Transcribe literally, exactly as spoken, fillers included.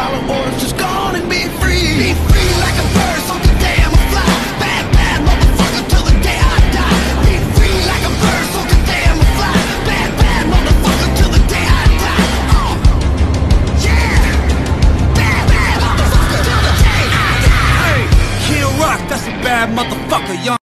follow orders, just go on and be free. Be free like a bird, so today I'ma fly. Bad, bad motherfucker till the day I die. Be free like a bird, so today I'ma fly. Bad, bad motherfucker till the day I die. Uh, yeah. Bad, bad motherfucker till the day I die. Hey, Kid Rock, that's a bad motherfucker, young.